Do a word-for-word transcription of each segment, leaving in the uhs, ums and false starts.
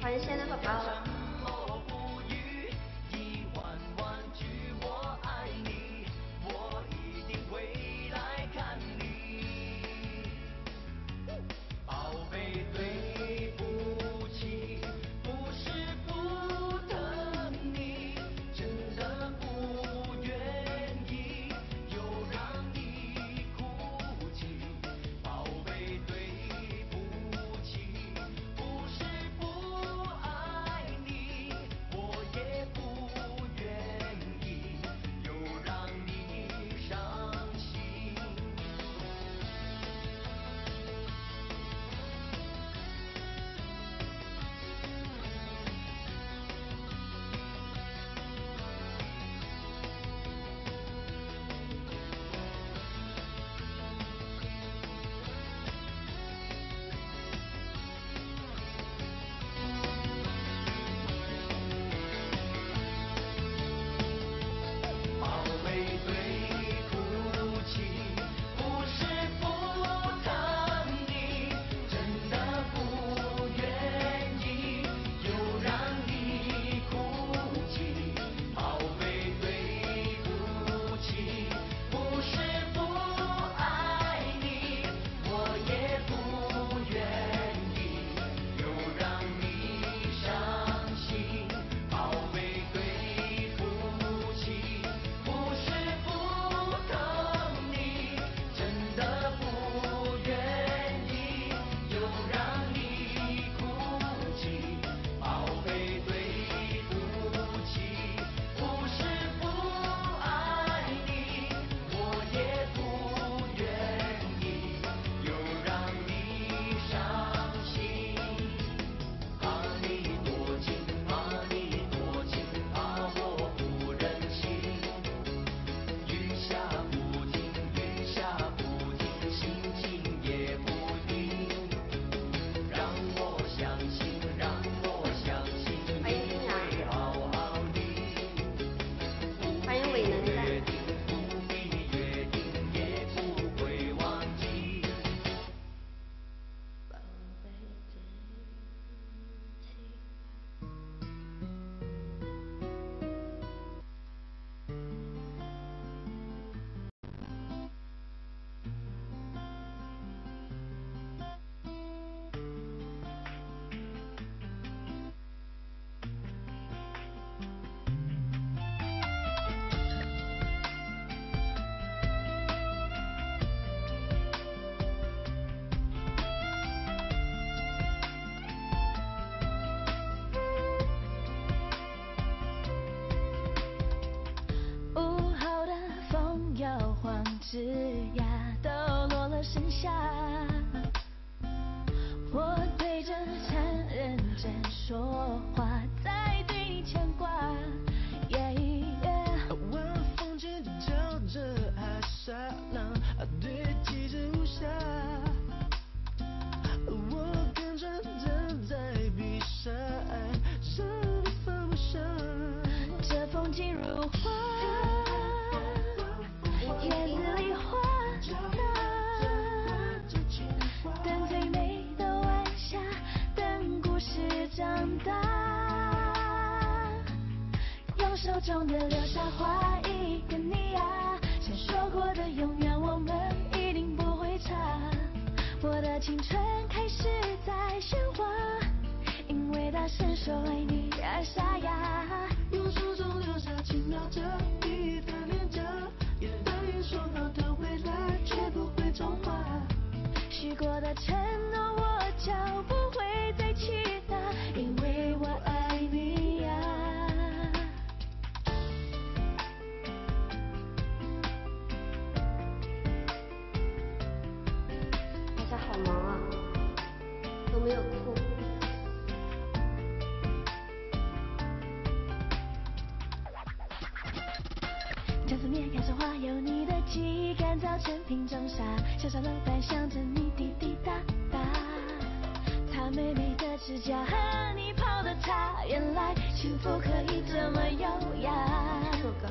欢迎现在宝宝。 枝桠都落了盛夏，我对着残认真说话，在对你牵挂。Yeah, yeah 晚风渐渐叫着海沙浪，堆积着无暇。我更认真在闭上，让你放不下。 这风景如画。 叶子里花娜，等最美的晚霞，等故事长大。用手中的流沙画一个你啊，闪烁过的永远我们一定不会差。我的青春开始在喧哗，因为大声说爱你而沙哑。 用手中流沙轻描着一段脸颊。 说好的未来绝不会重画， 许过的承诺我就不会再去打，因为我爱你呀。 大家好忙啊，都没有空。 将思念开成花，有你的记忆干燥成瓶中沙，小小楼板想着你滴滴答答，擦美美的指甲和你泡的茶，原来幸福可以这么优雅。 这个。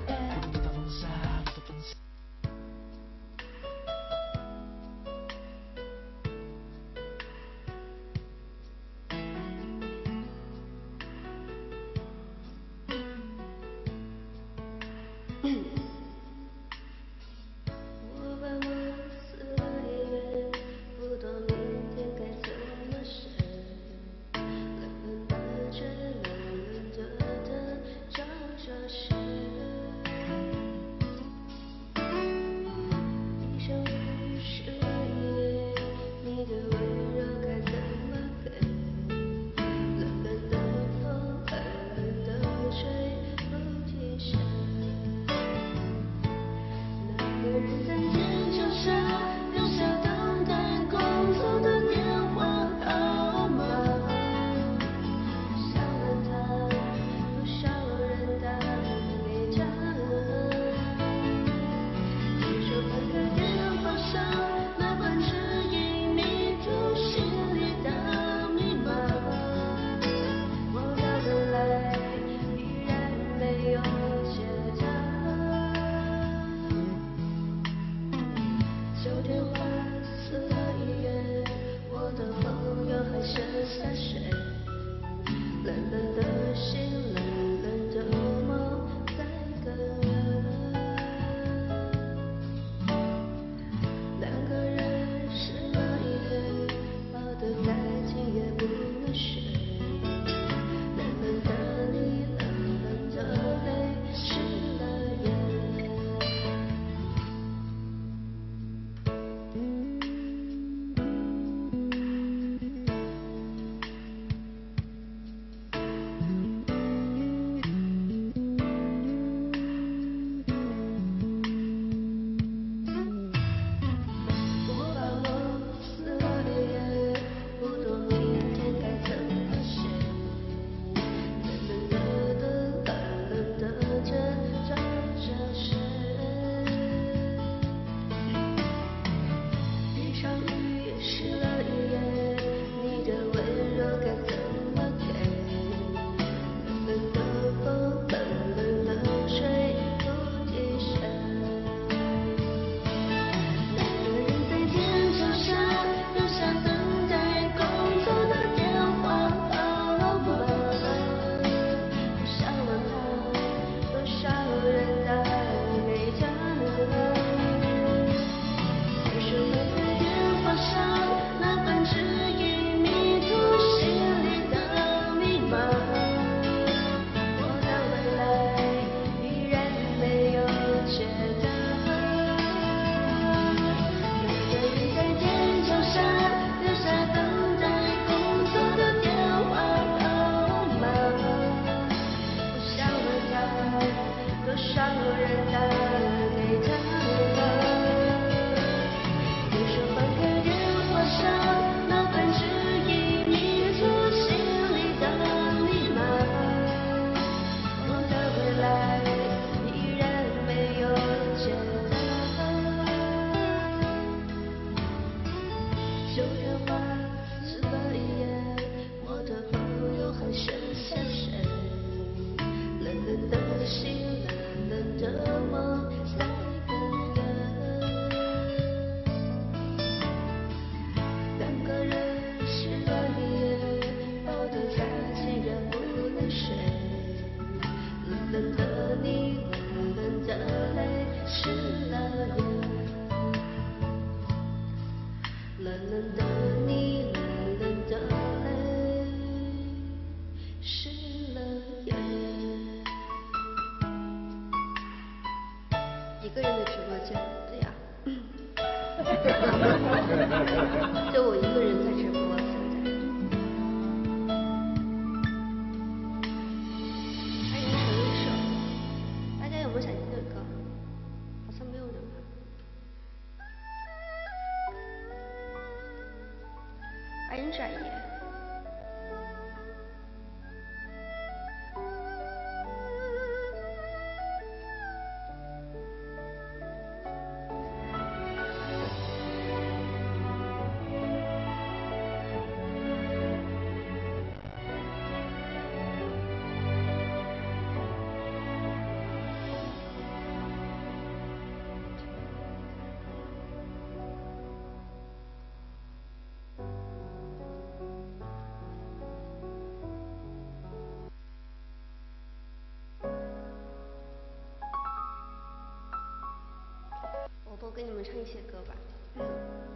给你们唱一些歌吧。嗯，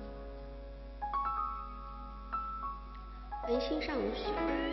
繁星上学。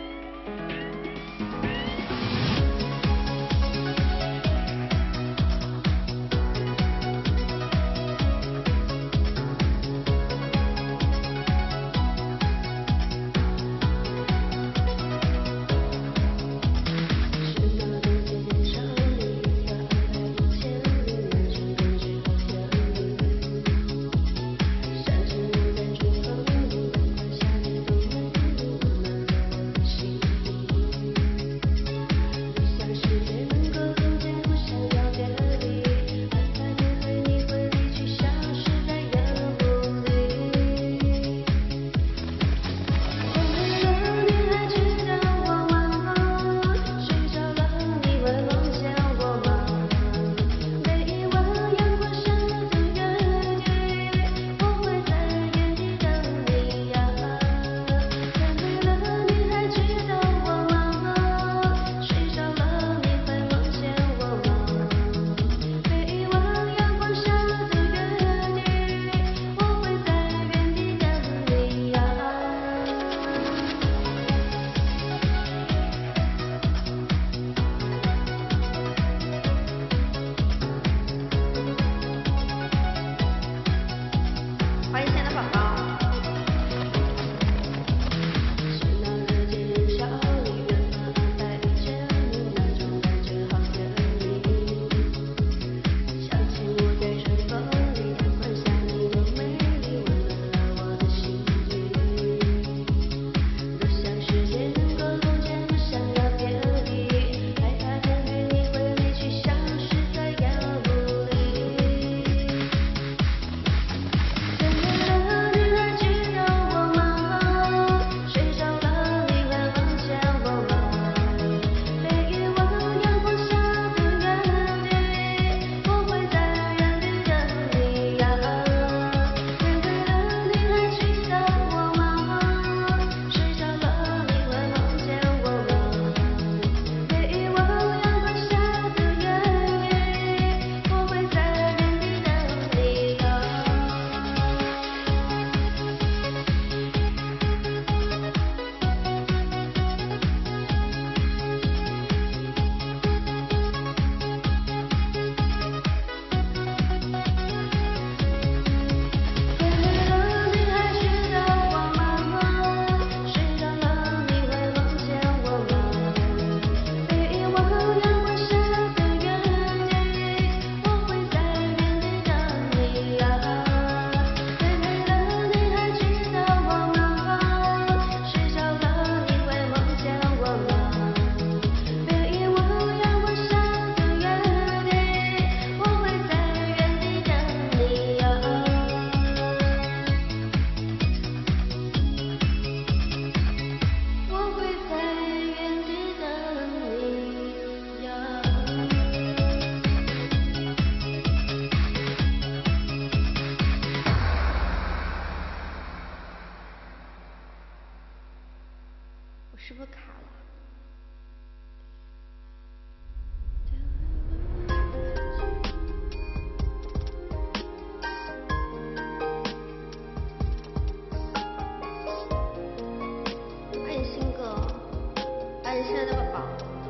是不是卡了？欢迎新哥，欢迎亲爱的宝宝。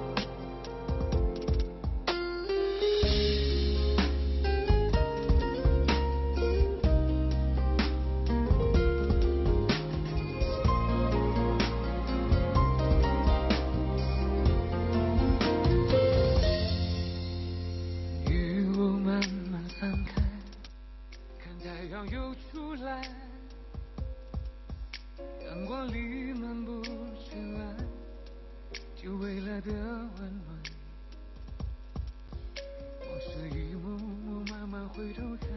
又出来，阳光里漫步绚烂，久违了的温暖。往事一幕幕慢慢回头看。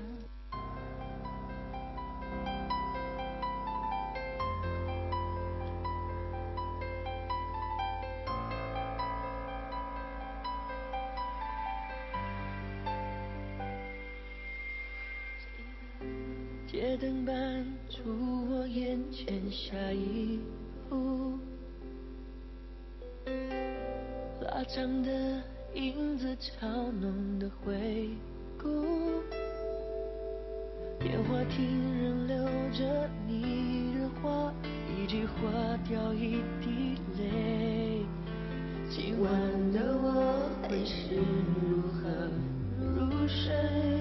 街灯伴出我眼前下一步，拉长的影子，嘲弄的回顾， 电话亭仍留着你的话，一句话掉一滴泪。今晚的我会是如何入睡？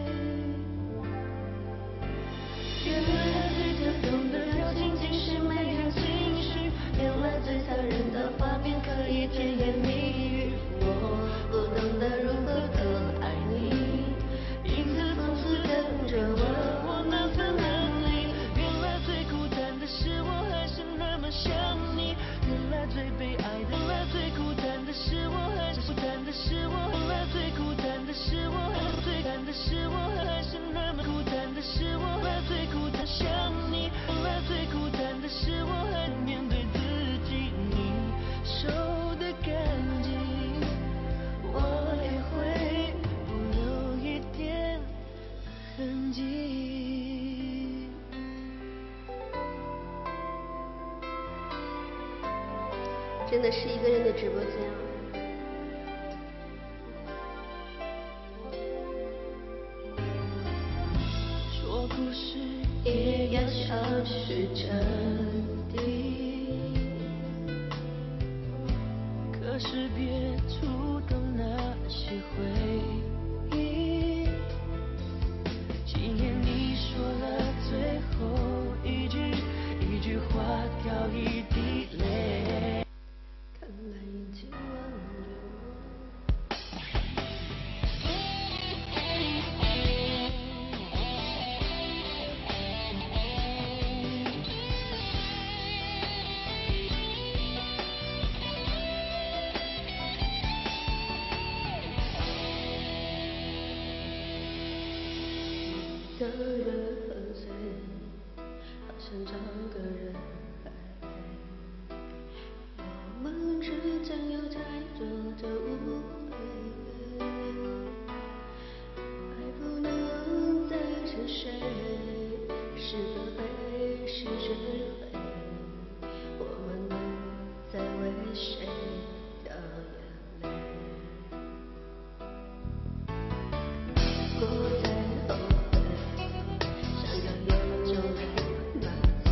原来最感动的表情竟是没有情绪，原来最残忍的画面可以甜言蜜语。我不懂得如何的爱你，因此从此跟着我，我难分难离。原来最孤单的是我还是那么想你，原来最被爱的，原来最孤单的是我还是孤单的是我，原来最孤单的是我，最孤单的是我还是那么孤单的是我，原来最孤单想你，原来最孤单的是我还面对自己，你收的干净，我也会不留一点痕迹。 真的是一个人的直播间啊。 说故事也要消失真谛，可是别触动那些回忆。今夜你说了最后一句，一句话掉一滴泪。看来已经忘了的人很醉，好像找个人爱陪。我们之间有太多的误会，爱不能再沉睡，是可悲是智慧，我们能再为谁掉眼泪？不再后悔，想要有就来麻醉。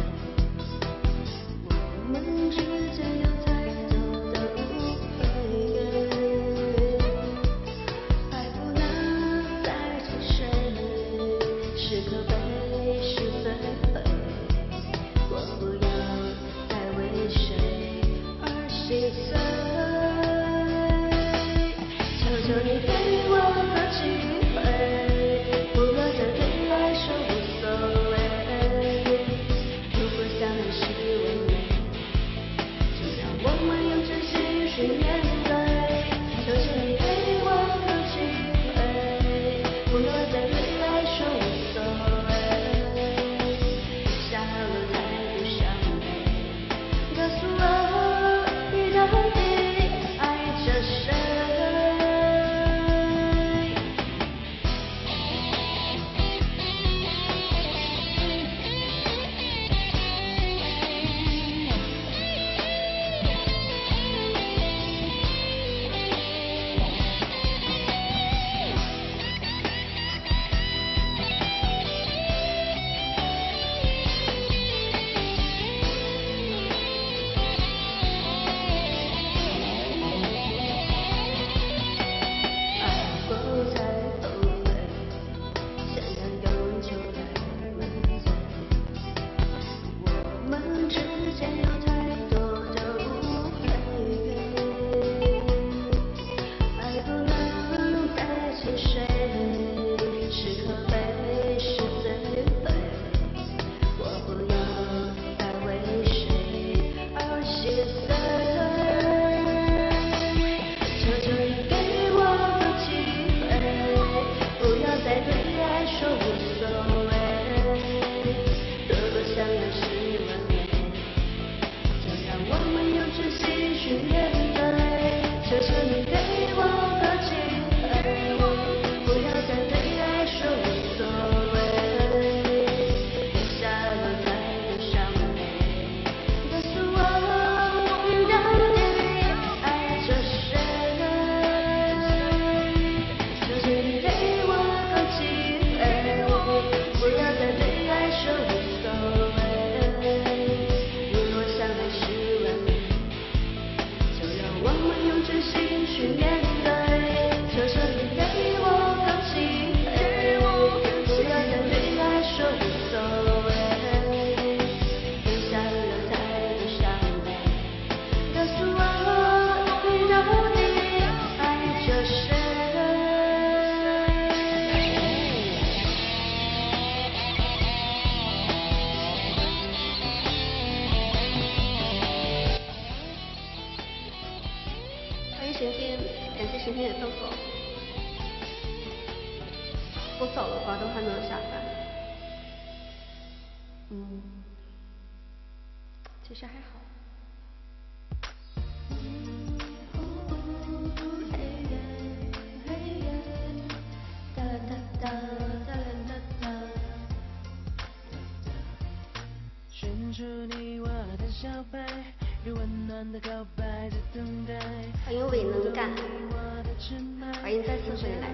我们之间有太多的误会，爱不能再沉睡，是可悲是罪悔，我不要再为谁而心碎。求求你给我个机会，不要再对爱说无所谓。如果相爱是完美，就让我们用真心去面对。求求你给我个机会，不要再对爱说无所谓。下了太不伤悲，告诉我你到底爱着谁？爱不再后悔，想要有就来满嘴。我们之间有太多的误会，爱不能再沉睡，是可悲是罪悔，我不要再为谁而心碎。求求你给我个机会，不要再对爱说无所谓。如果相爱是完美，就让我们用真心去面对。求求你给我个机会，不要再对爱说无所谓。留下了太多伤悲，告诉我你神天，感谢神天的豆豆。我走了吧，都还没有下班。嗯，其实还好。哒哒哒哒哒哒。 伸出你我的小白，有温暖的告白在等待。 欢迎伪能干，欢迎再次回来。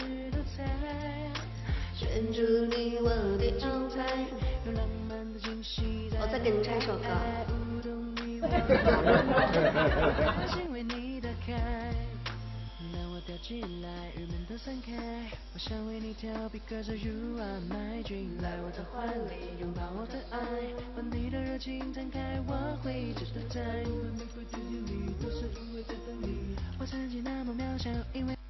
牵住你我的招牌，有浪漫的惊喜。 我再给你唱一首歌。 心为你打开，当我跳起来，人们都散开。我想为你逃避，可是 you are my dream。来我的怀里，拥抱我的爱，把你的热情摊开，我会一直等待。每个季节里都是因为在等你，我曾经那么渺小，因为。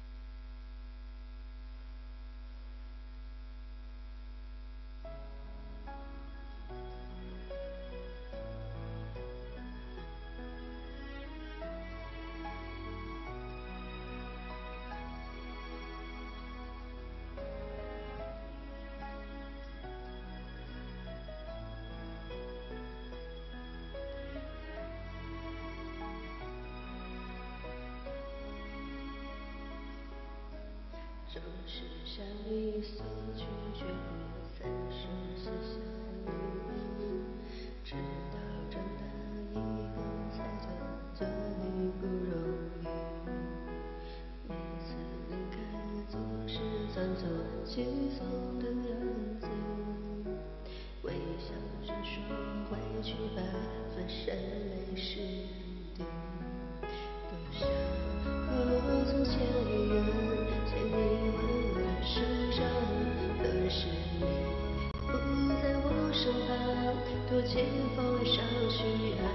总是相遇所拒绝不曾说是相遇，直到长大以后才觉得做你不容易。每次离开总是装作轻松的样子，微笑着说回去吧，反正没事的，都像和从前一样。牵你温暖手掌，可是你不在我身旁，躲进风上去安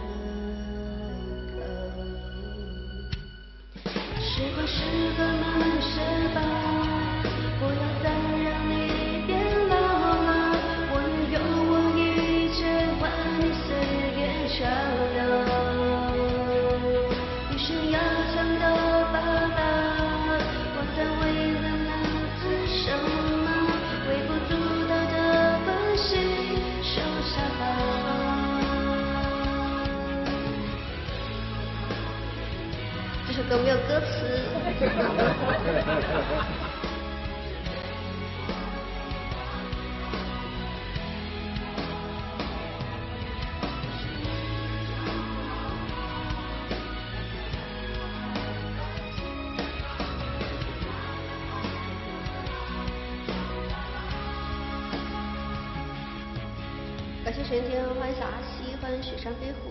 康。时光是个慢些吧，不要再让你变老了。我拥有我一切，换你随便照亮。你想要强的爸爸。在为了那次什么微不足道的关系收下吧。 这首歌没有歌词。感谢神天，欢迎小阿西，欢迎雪山飞虎。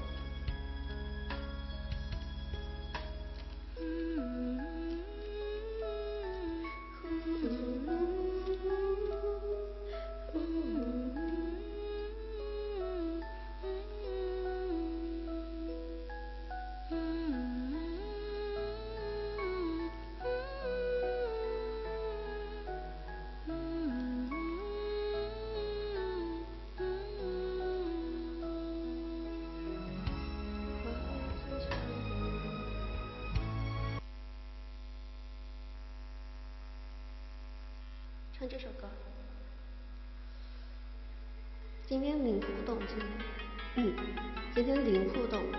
唱这首歌。今天零互动，今天，嗯，今天零互动。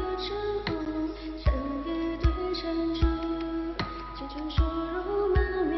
成熟如妈妈。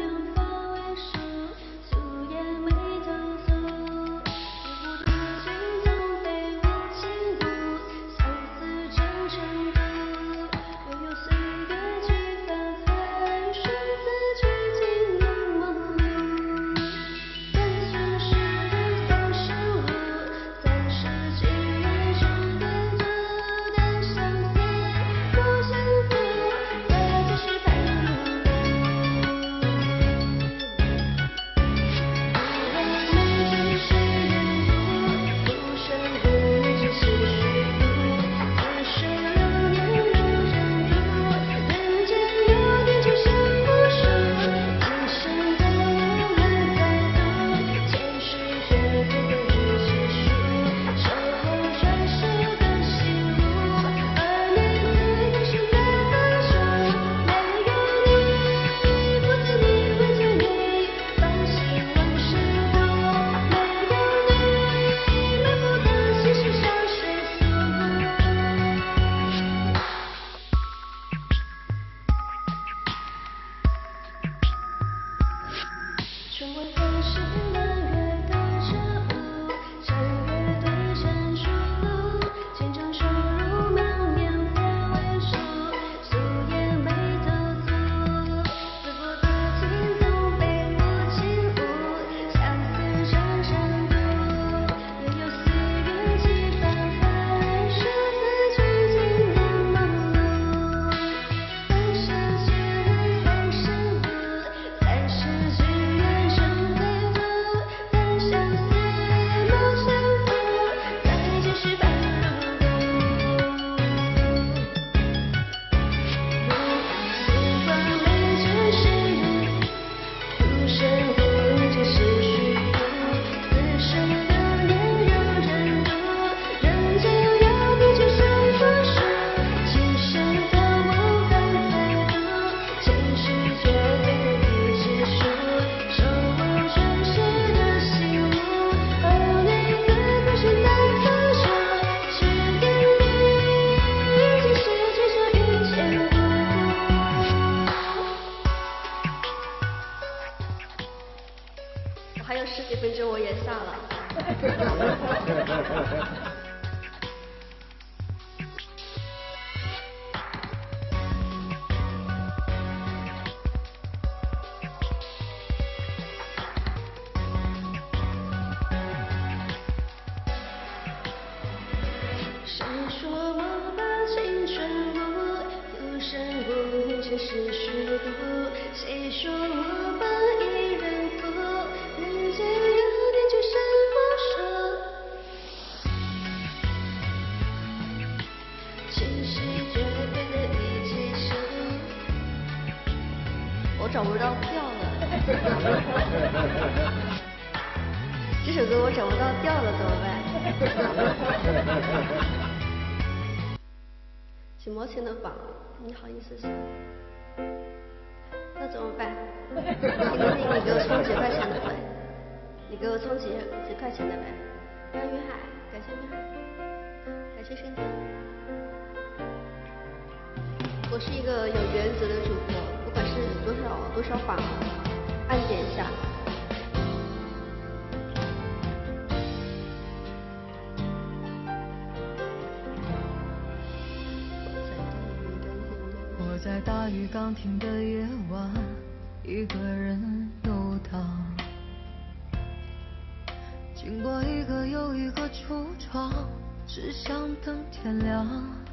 生活总是满月的着物，正月对成熟，经常收入满面别为数，素颜眉头粗，自负的心总被不轻抚，相思成深度，愿有岁月几番才来说在中间的忙碌，三生许愿三生路，三世许愿成归途，但相思莫相负，再继续半路途。如时光没只是浮生无只是虚度，此生流年有人渡，人间有你就像枫树，今生的我翻再读，前世绝对的一结束，守望转世的幸福，而你的歌声在何处？只愿你今世执着遇见不我还有十几分钟我也下了。谁说我把青春误，浮生无情是虚度，谁说我把一人负，人间有你就像枫树，前世绝对的一结束。我找不到调了。这首歌我找不到调了，怎么办？几毛钱的榜，你好意思下？那怎么办？你你给我充几块钱的呗？你给我充几几块钱的呗？让云海，感谢云海，感谢深圳。我是一个有原则的主播，不管是多少多少榜，按点一下。 我在大雨刚停的夜晚，一个人游荡，经过一个又一个橱窗，只想等天亮。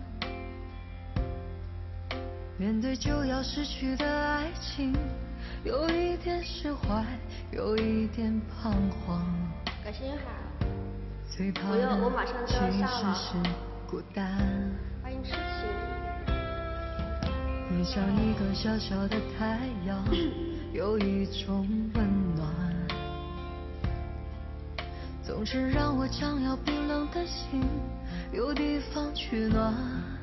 面对就要失去的爱情，有一点释怀，有一点彷徨。 感谢云海。 最怕我要我马上的就要其下了。 实是孤单。 欢迎痴情。 你像一个小小的太阳，有一种温暖，总是让我将要冰冷的心有地方取暖。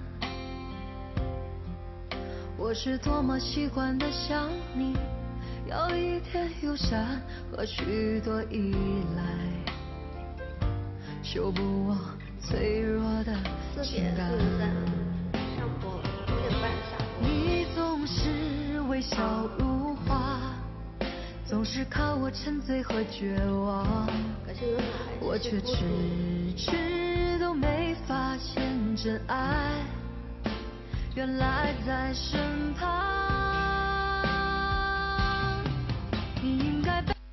我是多么习惯的想你，要一点友善和许多依赖，修补我脆弱的情感。 四点四十三，上播五点半下播。 你总是微笑如花，总是看我沉醉和绝望， 感谢云海， 我却迟迟都没发现真爱原来在身旁。你应该被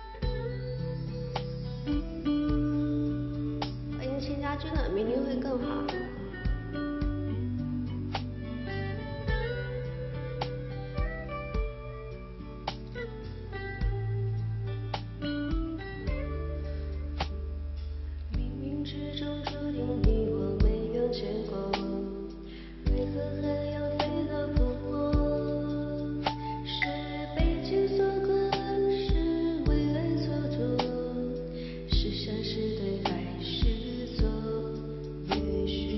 欢迎千家军的，明天会更好。冥冥之中注定你我没有结果，为何还要飞蛾扑火？是被情所困，是为爱蹉跎，是善是对还是错？也许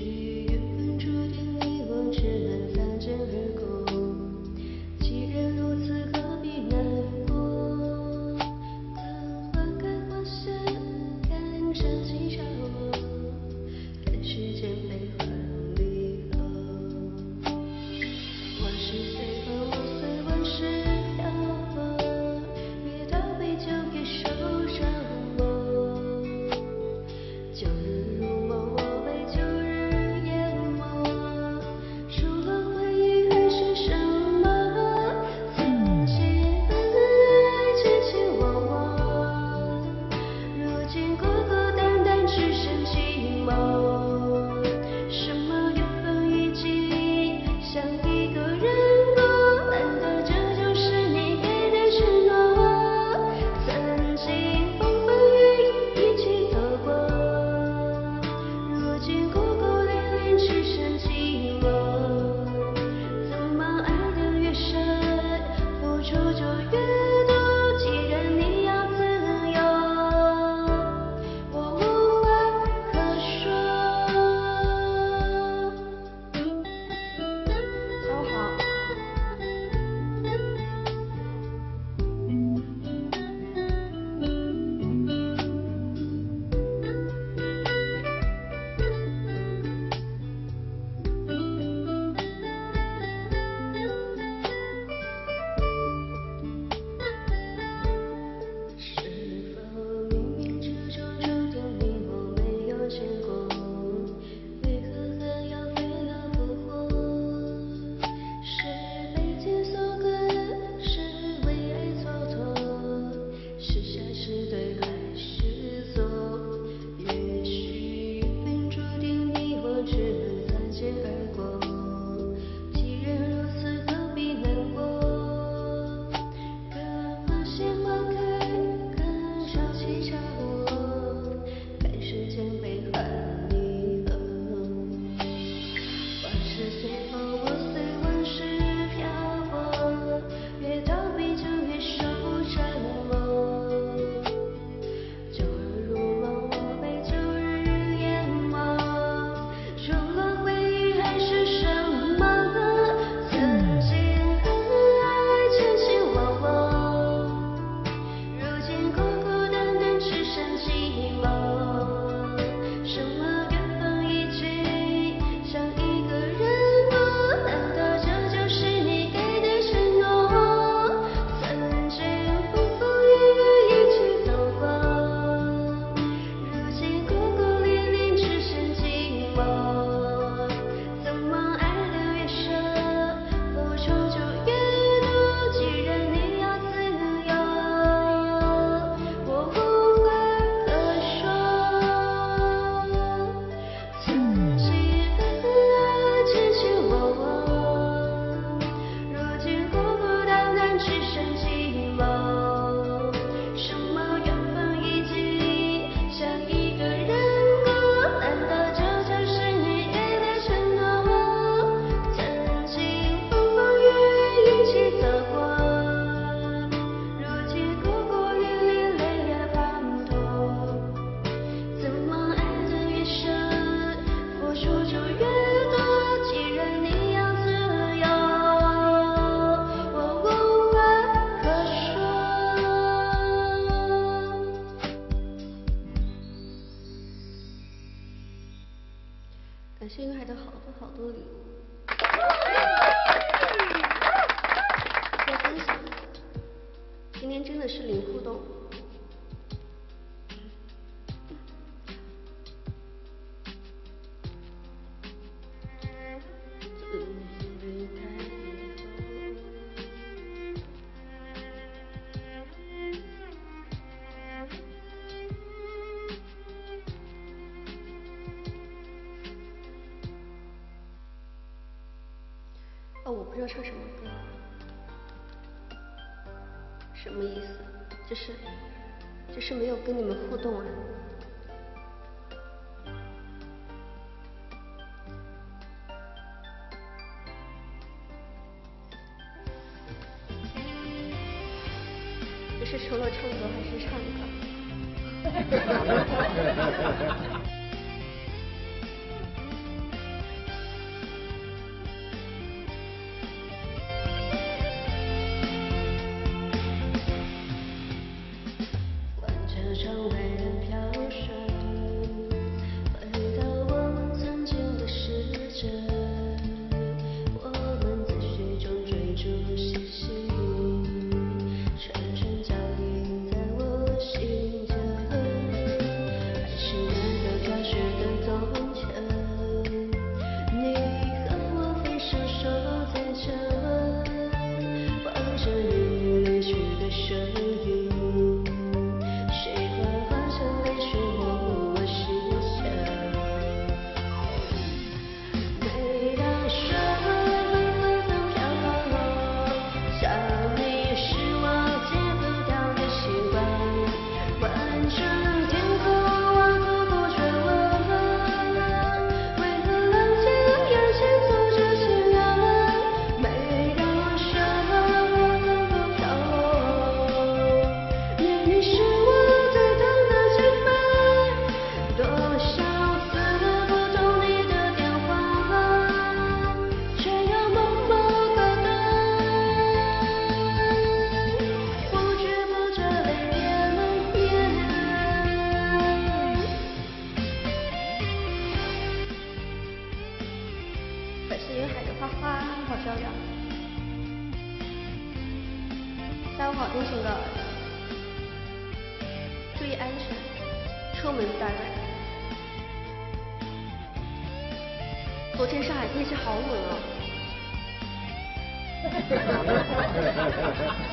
是零互动。哦，我不知道唱什么歌，什么意思？就是就是没有跟你们互动啊。这是除了唱歌还是唱歌？下午好，听情歌，注意安全，出门在外。昨天上海天气好冷啊。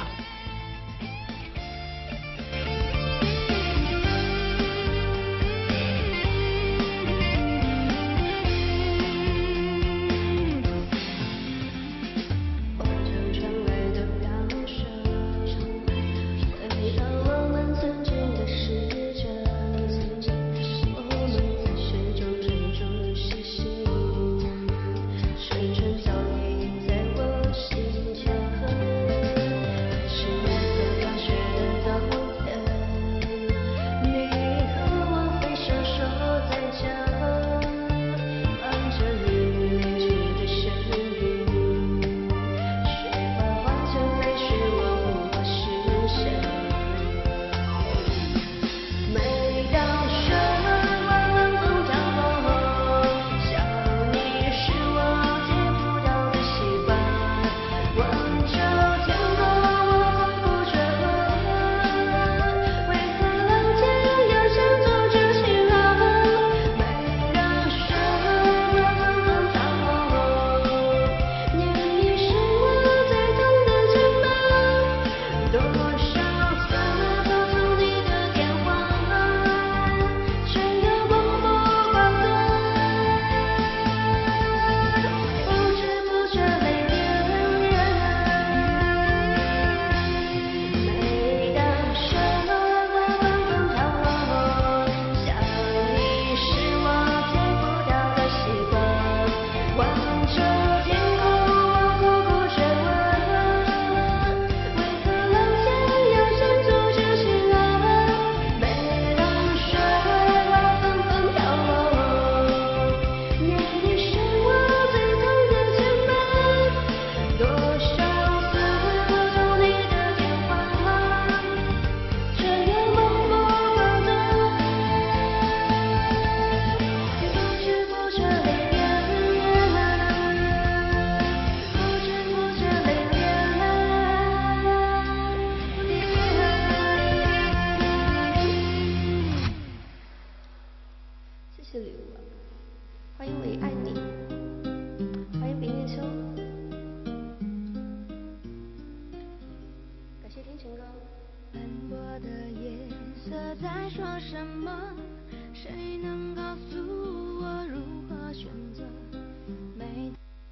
听情歌。 斑驳的夜色在说什么？谁能告诉我如何选择？每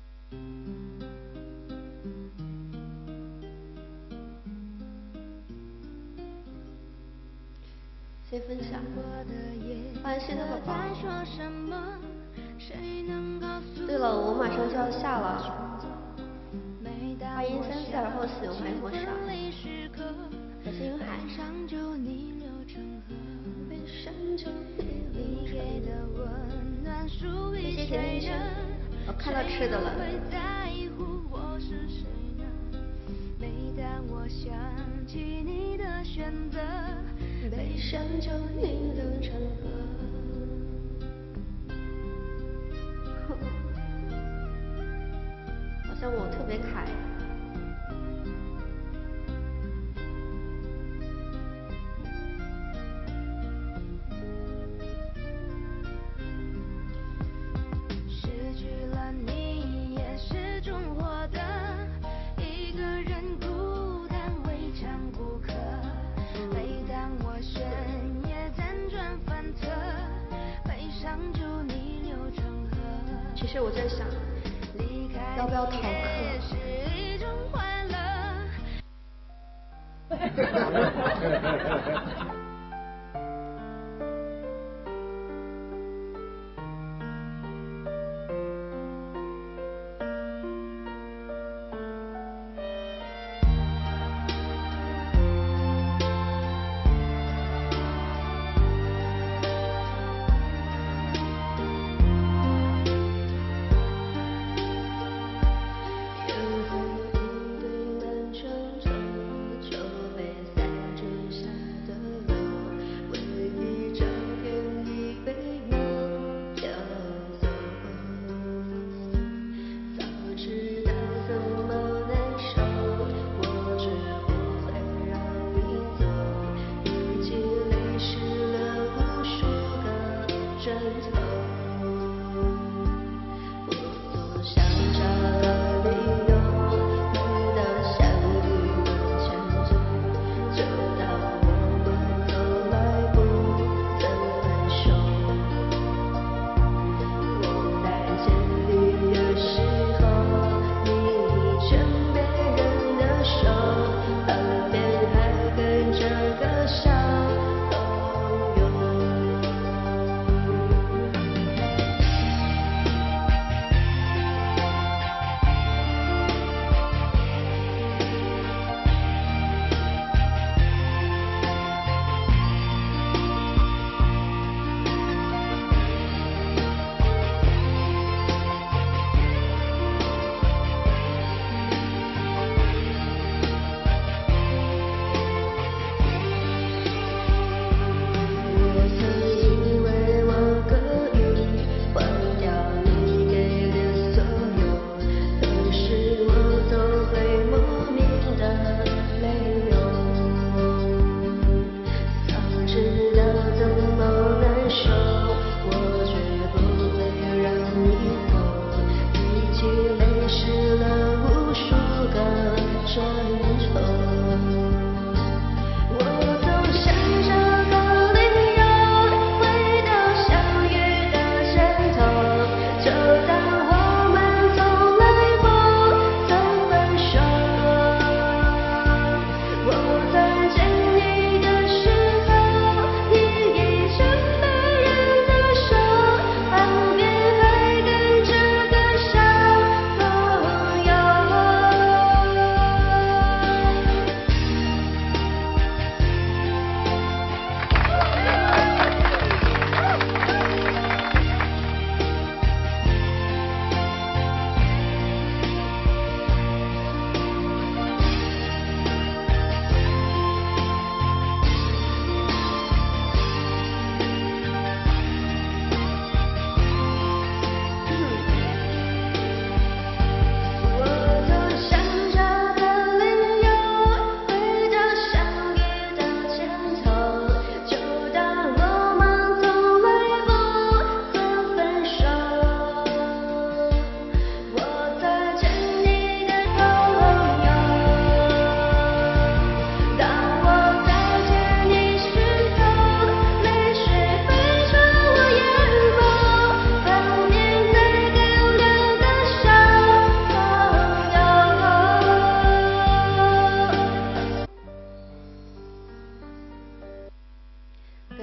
谁分享？ 发现新的宝宝。 对了，我马上就要下了。八音三四二后四，我还没上。小心云海。谢谢甜甜圈，我看到吃的了。 每当我想起你的选择，悲伤就逆流成河。 好像我特别凯。 失去了你也是种获得，一个人孤单未尝不可。每当我深夜辗转反侧，悲伤就逆流成河。 其实我在想，要不要逃课？ 是一种快乐。 天空应对满城，从不就被塞之下的路。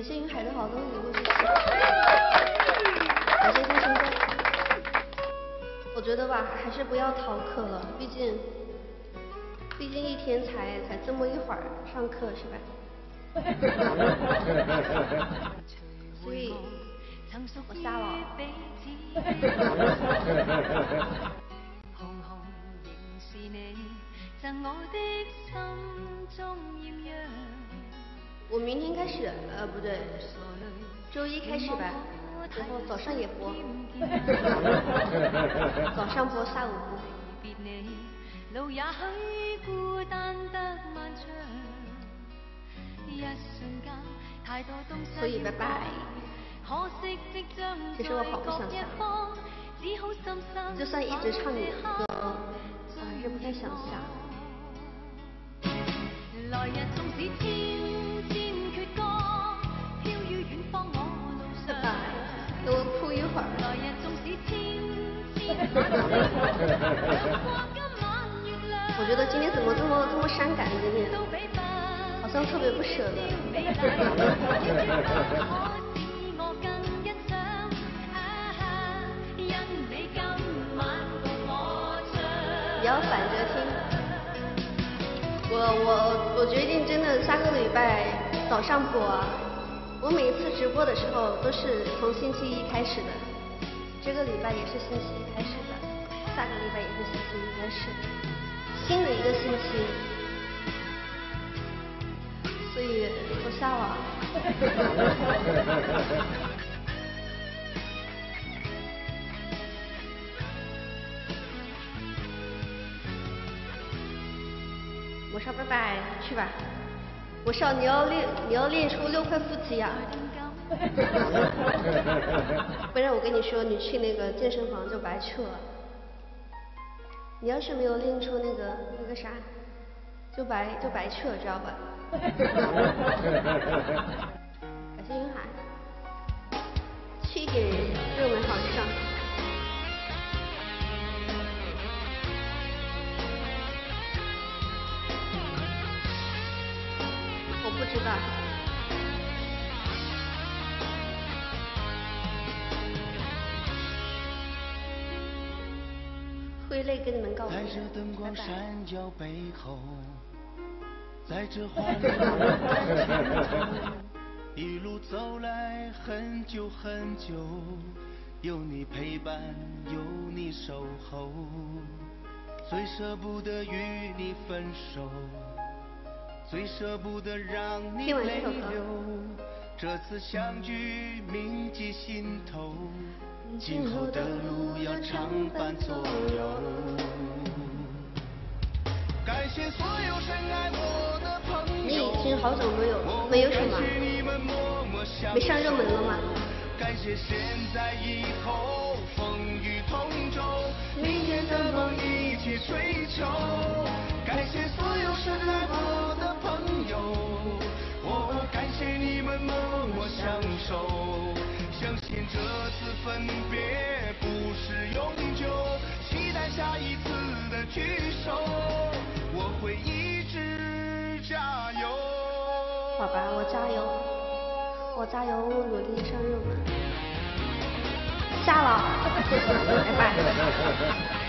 感谢云海的好东西，我谢谢。感谢星星哥。我觉得吧，还是不要逃课了，毕竟，毕竟一天才才这么一会儿上课是吧？所以，我下了。我明天开始，呃，不对，周一开始吧，然后早上也播，早上播，下午播。所以拜拜。其实我好不想下，就算一直唱你的歌，我还是不太想下。拜拜，给我哭一会儿。我觉得今天怎么这么这么伤感？今天好像特别不舍得。不要反着听。我我我决定真的下个礼拜早上播啊。我每一次直播的时候都是从星期一开始的，这个礼拜也是星期一开始的，下个礼拜也是星期一开始的，新的一个星期，所以我下了。我说拜拜，去吧。我少，你要练，你要练出六块腹肌啊！不然我跟你说，你去那个健身房就白去了。你要是没有练出那个那个啥，就白就白去了，知道吧？感谢云海，去一点热门好上。我不知道。挥泪跟你们告别， 在这灯光闪耀背后，在这花里一路走来很久很久，有你陪伴，有你守候，最舍不得与你分手，最舍不得让你泪流，这次相聚铭记心头，今后的路要常伴左右。感谢所有深爱我的朋友， 你已经好久没有没有什么，没上热门了吗？ 感谢现在以后风雨同舟，明天的梦一起追求。感谢所有深爱我的朋友，我感谢你们默默相守。相信这次分别不是永久，期待下一次的聚首，我会一直加油。 好吧，我加油，我加油，努力上热门。下了，拜拜。